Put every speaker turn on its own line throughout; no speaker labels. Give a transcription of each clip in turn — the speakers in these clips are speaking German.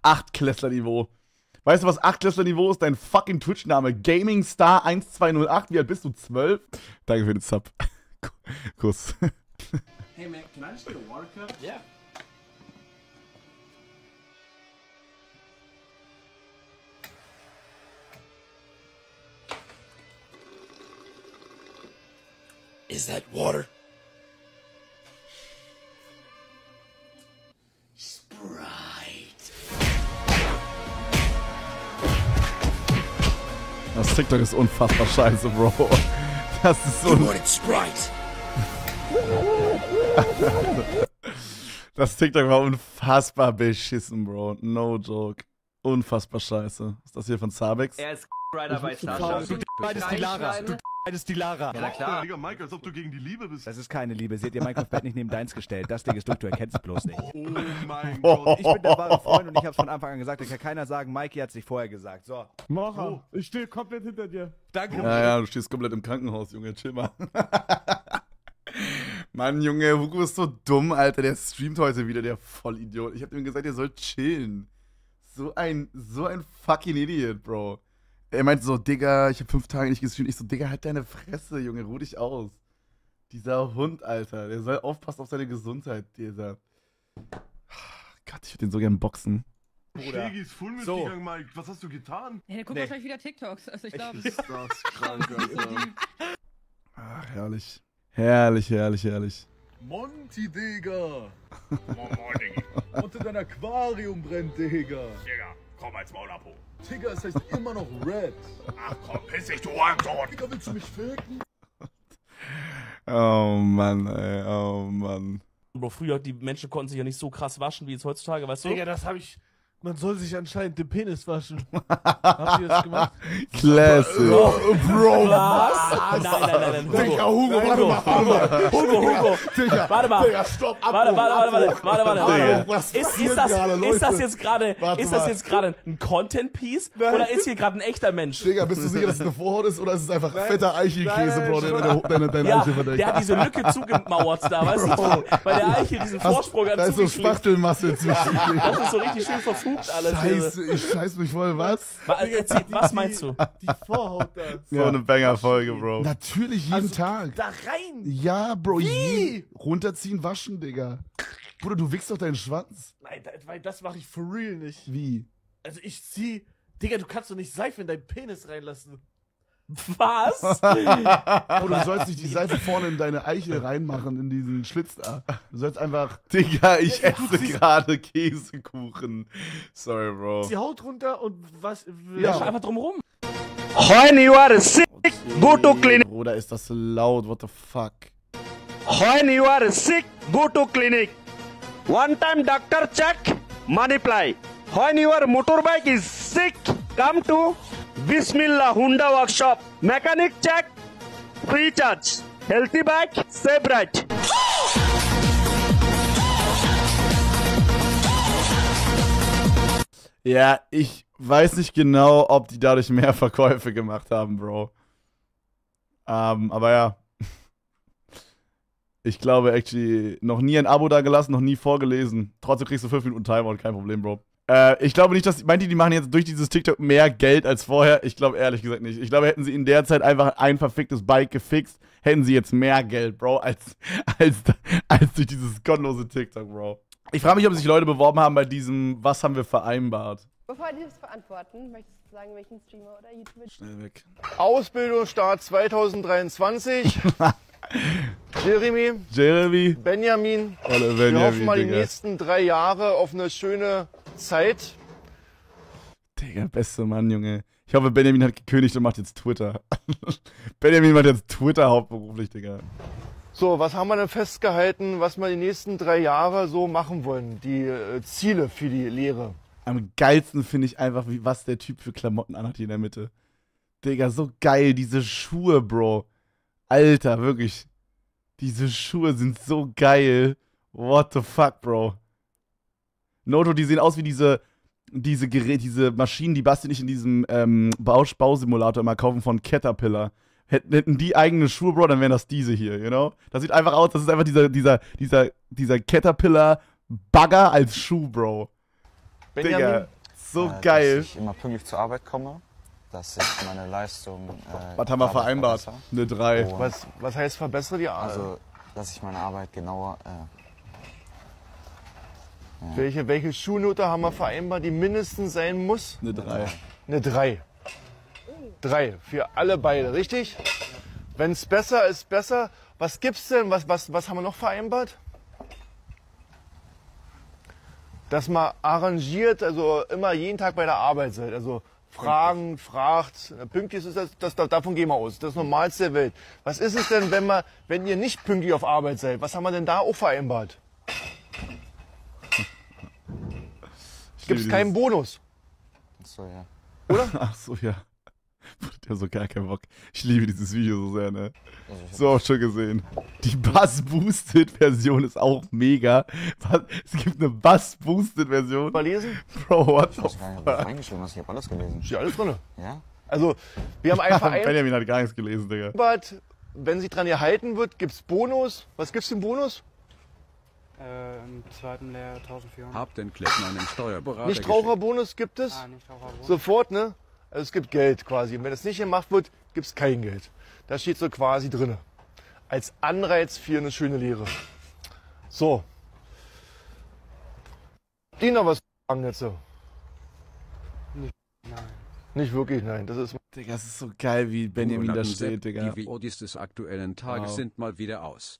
Achtklässler-Niveau. Weißt du, was Achtklässler-Niveau ist? Dein fucking Twitch-Name. GamingStar1208. Wie alt bist du? 12? Danke für den Sub. Kuss.
Hey man, can I just get a water cup? Yeah.
Is that water? Sprite.
Das TikTok ist unfassbar scheiße, Bro. Das ist so.
Sprite.
Das TikTok war unfassbar beschissen, Bro. No joke. Unfassbar scheiße. Ist das hier von Zabex?
Er ist Rider bei Sascha.
Du beidest die Lara. Du beidest die Lara.
Ja, na klar.
Digga, Mike, als ob du gegen die Liebe bist.
Das ist keine Liebe. Sie hat ihr Minecraft-Bett nicht neben deins gestellt. Das Ding ist durch, du erkennst es bloß nicht.
Oh mein Gott.
Ich bin der wahre Freund und ich hab's von Anfang an gesagt. Da kann keiner sagen, Mikey hat's sich vorher gesagt. So.
Macher, ich stehe komplett hinter dir.
Danke.
Ja, du stehst komplett im Krankenhaus, Junge. Chill mal. Mann, Junge, Hugo ist so dumm, Alter. Der streamt heute wieder, der Vollidiot. Ich hab ihm gesagt, er soll chillen. So ein fucking Idiot, Bro. Er meinte so, Digga, ich hab 5 Tage nicht gestreamt. Ich so, Digga, halt deine Fresse, Junge, ruh dich aus. Dieser Hund, Alter, der soll aufpassen auf seine Gesundheit, dieser. Gott, ich würde den so gern boxen.
Shaggy ist full mitgegangen, Mike. Was hast du getan?
Ja, der guckt wahrscheinlich wieder TikToks. Also ich glaube.
Ist das krank, Alter.
Ach, herrlich. Herrlich, herrlich, herrlich.
Monty, Digga. Unter dein Aquarium brennt, Digga.
Digga, komm als Maulapo.
Digga, es heißt immer noch Red.
Ach komm, piss dich, du Hurensohn.
Digga, willst du mich ficken?
Oh Mann, ey, oh Mann.
Bro, früher, die Menschen konnten sich ja nicht so krass waschen wie jetzt heutzutage, weißt du?
Digga, das habe ich... Man soll sich anscheinend den Penis waschen. Habt ihr das gemacht?
Classic.
Bro, was? Nein.
Digga, Hugo, warte mal.
Hugo.
Digga,
Warte mal.
Digga, stopp,
Warte.
Was
Ist das jetzt gerade ein Content-Piece oder ist hier gerade ein echter Mensch?
Digga, bist du sicher, dass es eine Vorhaut ist oder ist es einfach fetter Eichelkäse, Bro, der deine
Ja,
Eichel verdeckt?
der hat diese Lücke zugemauert da, weißt du? Weil der Eichel diesen Vorsprung hat
Da ist so
zugeklebt.
Spachtelmasse zwischen.
Das ist so richtig schön verfugt alles.
Scheiße, ich scheiß mich voll, was?
Was meinst du?
Die Vorhaut da.
So eine Banger-Folge, Bro.
Natürlich jeden Tag.
Da rein.
Ja, Bro. Runterziehen, waschen, Digga. Bruder, du wichst doch deinen Schwanz.
Nein, das mache ich for real nicht.
Wie?
Also ich zieh... Digga, du kannst doch nicht Seife in deinen Penis reinlassen.
Was?
Bruder, du sollst nicht die Seife vorne in deine Eichel reinmachen, in diesen Schlitz da. Du sollst einfach...
Digga, ich esse gerade Käsekuchen. Sorry, Bro.
Die Haut runter und was...
Ja, einfach drumrum.
When you are sick, go to clinic.
Bruder, ist das laut, what the fuck?
When you are sick, go to clinic. One time doctor check, multiply. When your motorbike is sick, come to Bismillah Honda workshop. Mechanic check, free charge. Healthy bike, safe ride.
Ja, ich weiß nicht genau, ob die dadurch mehr Verkäufe gemacht haben, Bro. Aber ja. Ich glaube, actually, noch nie ein Abo da gelassen, noch nie vorgelesen. Trotzdem kriegst du 5 Minuten Timeout, kein Problem, Bro. Ich glaube nicht, dass... Meint ihr, die machen jetzt durch dieses TikTok mehr Geld als vorher? Ich glaube ehrlich gesagt nicht. Ich glaube, hätten sie in der Zeit einfach ein verficktes Bike gefixt, hätten sie jetzt mehr Geld, Bro, als durch dieses gottlose TikTok, Bro. Ich frage mich, ob sich Leute beworben haben bei diesem Was haben wir vereinbart?
Bevor die das beantworten, möchtest du sagen, welchen Streamer oder YouTuber?
Schnell weg.
Ausbildungsstart 2023.
Jeremy.
Benjamin.
Benjamin.
Wir hoffen mal die
Digga.
nächsten 3 Jahre auf eine schöne Zeit.
Digga, beste Mann, Junge. Ich hoffe, Benjamin hat gekündigt und macht jetzt Twitter. Benjamin macht jetzt Twitter hauptberuflich, Digga.
So, was haben wir denn festgehalten, was wir die nächsten 3 Jahre so machen wollen? Die Ziele für die Lehre.
Am geilsten finde ich einfach, was der Typ für Klamotten anhat hier in der Mitte. Digga, so geil, diese Schuhe, Bro. Alter, wirklich. Diese Schuhe sind so geil. What the fuck, Bro. Noto, die sehen aus wie diese Maschinen, die Basti nicht in diesem Bausimulator immer kaufen von Caterpillar. Hätten die eigene Schuhe, Bro, dann wären das diese hier, you know? Das sieht einfach aus, das ist einfach dieser Caterpillar-Bagger als Schuh, Bro.
Benjamin,
Digga. So geil.
Dass ich immer pünktlich zur Arbeit komme, dass ich meine Leistung...
Was haben wir vereinbart? Eine 3.
Was heißt verbessere die Arbeit?
Also, dass ich meine Arbeit genauer...
Welche Schulnote haben wir vereinbart, die mindestens sein muss?
Eine 3.
Eine 3. 3 für alle beide, richtig? Wenn es besser ist, besser. Was gibt's denn? Was haben wir noch vereinbart? Dass man arrangiert, also immer jeden Tag bei der Arbeit seid. Also fragen, fragt, pünktlich ist davon gehen wir aus. Das ist das Normalste der Welt. Was ist es denn, wenn ihr nicht pünktlich auf Arbeit seid? Was haben wir denn da auch vereinbart? Gibt es keinen Bonus?
Ach so, ja.
Oder?
Ach so, ja. Der hat so gar keinen Bock. Ich liebe dieses Video so sehr, ne? So auch schon gesehen. Die Bass-Boosted-Version ist auch mega. Es gibt eine Bass-Boosted-Version.
Mal lesen?
Bro, what the
fuck? Ich habe reingeschrieben, ich habe alles gelesen.
Steht alles drin?
Ja.
Also, wir haben einfach
Benjamin hat gar nichts gelesen, Digga.
Wenn sich dran gehalten wird, gibt's Bonus. Was gibt's im Bonus?
Im zweiten Lehrjahr 1400.
Hab den Kletten einen Steuerberater
Nichtraucherbonus gibt es?
Nichtraucherbonus.
Sofort, ne? Also es gibt Geld quasi. Und wenn das nicht gemacht wird, gibt es kein Geld. Das steht so quasi drin. Als Anreiz für eine schöne Lehre. So. Die noch was sagen jetzt so?
Nicht, nein.
Nicht wirklich, nein. Das ist...
Digga, es ist so geil, wie Benjamin da steht, Digga.
Die VODs des aktuellen Tages sind mal wieder aus.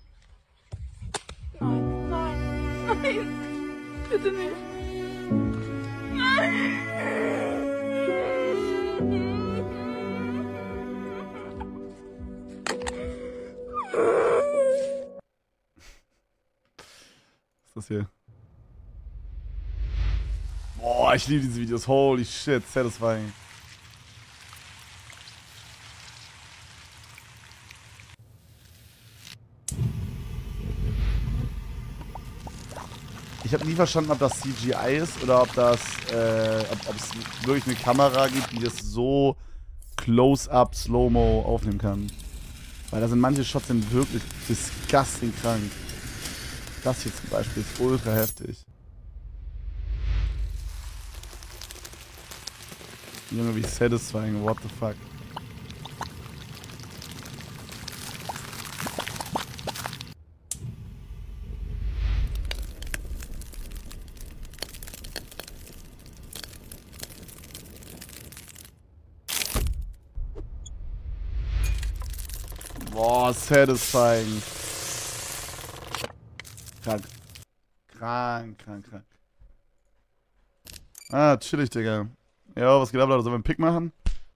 Nein, nein, nein, bitte nicht. Nein.
Was ist das hier? Boah, ich liebe diese Videos. Holy shit, satisfying. Ich habe nie verstanden, ob das CGI ist oder ob das, ob es wirklich eine Kamera gibt, die das so close-up, slow-mo aufnehmen kann. Weil da sind manche Shots sind wirklich disgusting krank. Das hier zum Beispiel ist ultra heftig. Junge, wie satisfying, what the fuck. Boah, satisfying. Krank. Krank. Ah, chillig, Digga. Ja, was geht ab, Leute? Sollen wir einen Pick machen?